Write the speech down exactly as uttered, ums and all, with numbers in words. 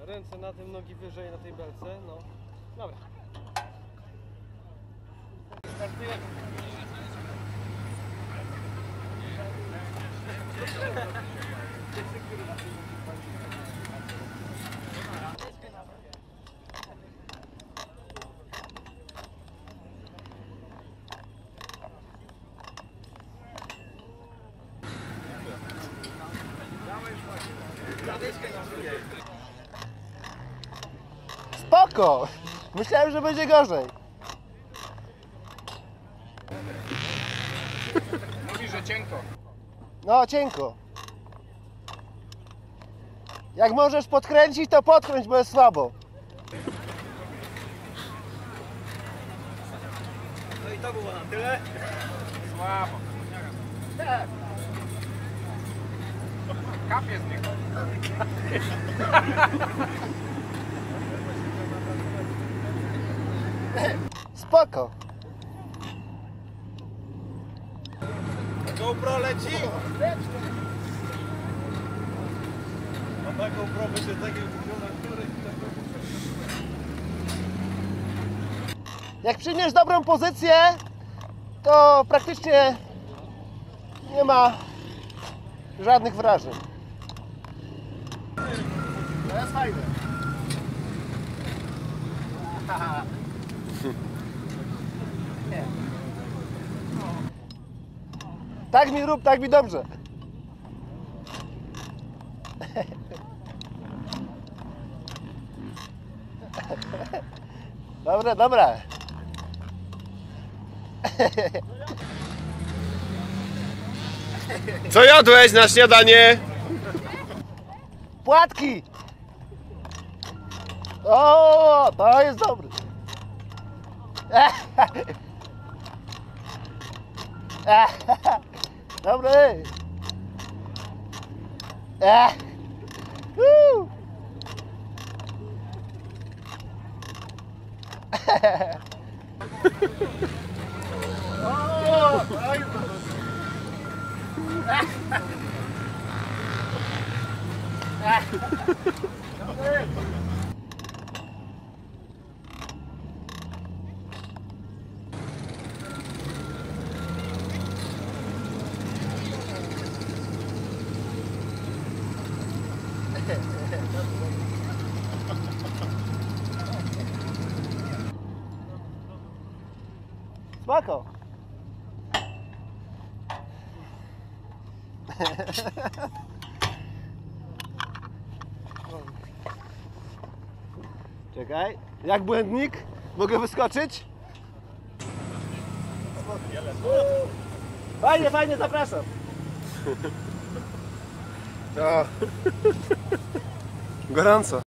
Ręce na tym, nogi wyżej na tej belce, no. Dobra. Startujemy. Spoko! Myślałem, że będzie gorzej. Mówi, że cienko. No, cienko. Jak możesz podkręcić, to podkręć, bo jest słabo. No i to było na tyle. Słabo. Tak. Kapie z niego. Spoko. GoPro leci! A ta GoPro będzie takiego kupiona, który... Jak przyjmiesz dobrą pozycję, to praktycznie nie ma żadnych wrażeń. To jest fajne. Nie. Tak mi rób, tak mi dobrze. Dobre, dobre. Co jadłeś na śniadanie? Płatki! O, to jest dobry. Dobry. Woo. O, to jest dobry. Spoko. Czekaj, jak błędnik? Mogę wyskoczyć? Fajnie, fajnie, zapraszam. O. Gorąco.